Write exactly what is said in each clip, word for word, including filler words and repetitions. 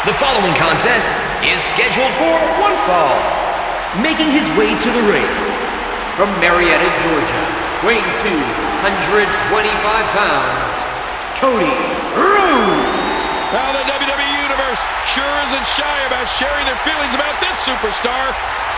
The following contest is scheduled for one fall. Making his way to the ring from Marietta, Georgia, weighing two hundred twenty-five pounds, Cody Rhodes. Now the W W E Universe sure isn't shy about sharing their feelings about this superstar.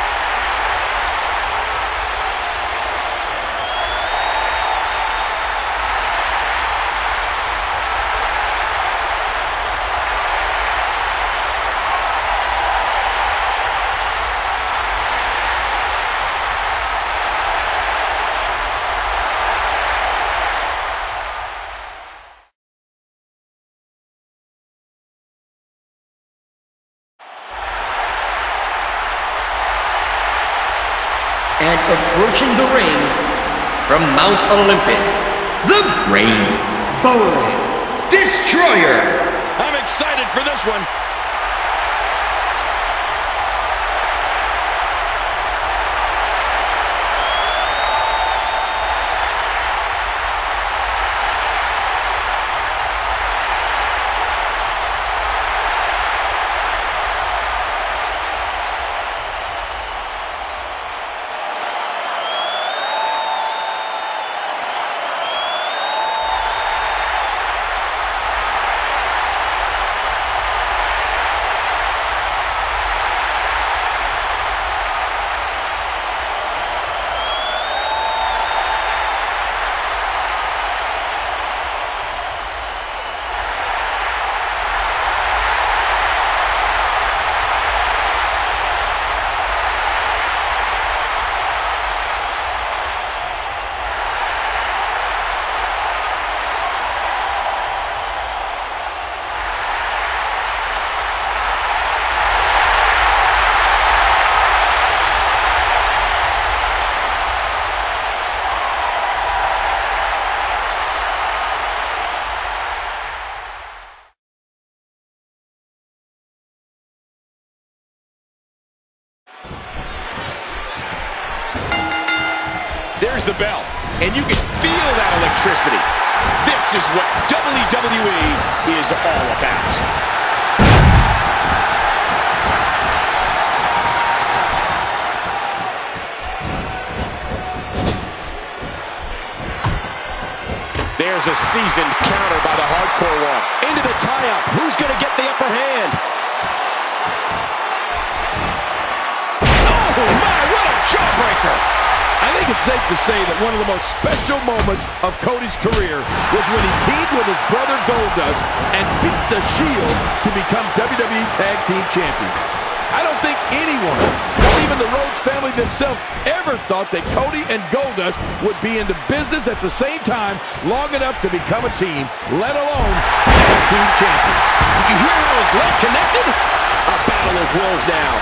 And approaching the ring from Mount Olympus, the Rainbow Destroyer. I'm excited for this one. There's the bell, and you can feel that electricity. This is what W W E is all about. There's a seasoned counter by the Hardcore One. Into the tie-up. Who's going to get the upper hand? Oh, my, what a jawbreaker! I think it's safe to say that one of the most special moments of Cody's career was when he teamed with his brother Goldust and beat the Shield to become W W E Tag Team Champions. I don't think anyone, not even the Rhodes family themselves, ever thought that Cody and Goldust would be in the business at the same time long enough to become a team, let alone Tag Team Champions. You hear how his leg connected? A battle of wills now.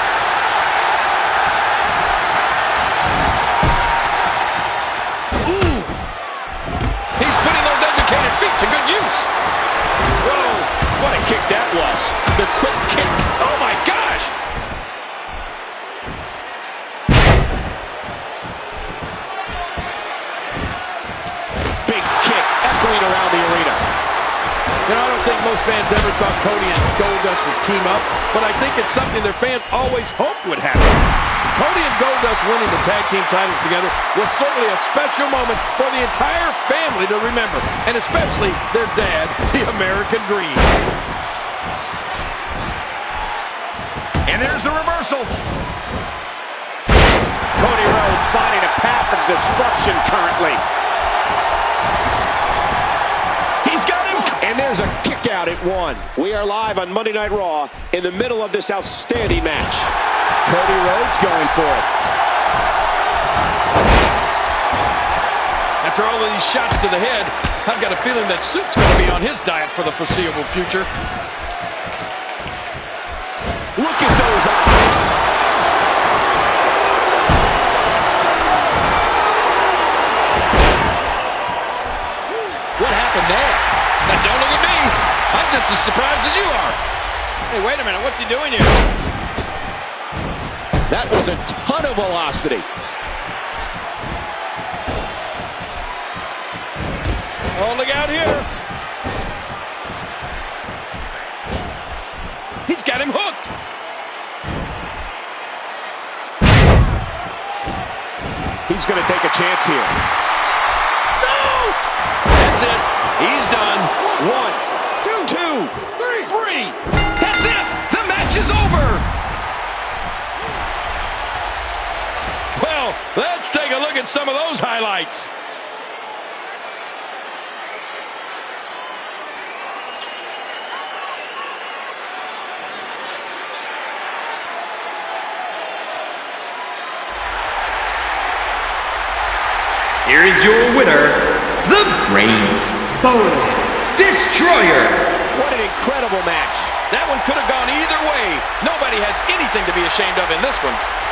Feet to good use. Whoa, what a kick that was. The quick kick. Oh my gosh. Big kick echoing around the arena. You know, I don't think most fans ever thought Cody and Goldust would team up, but I think it's something their fans always hoped would happen. Cody and Goldust winning the tag team titles together was certainly a special moment for the entire family to remember, and especially their dad, the American Dream. And there's the reversal. Cody Rhodes finding a path of destruction currently. He's got him. And there's a kick out at one. We are live on Monday Night Raw in the middle of this outstanding match. Cody Rhodes going for it. After all of these shots to the head, I've got a feeling that soup's going to be on his diet for the foreseeable future. Look at those eyes. What happened there? Now, don't look at me. I'm just as surprised as you are. Hey, wait a minute. What's he doing here? That was a ton of velocity. Oh, look out here. He's got him hooked. He's going to take a chance here. No! That's it. He's done. One, two, two three. three. That's it. The match is over. Well, let's take a look at some of those highlights. Here is your winner, the Rainbow Destroyer. What an incredible match. That one could have gone either way. Nobody has anything to be ashamed of in this one.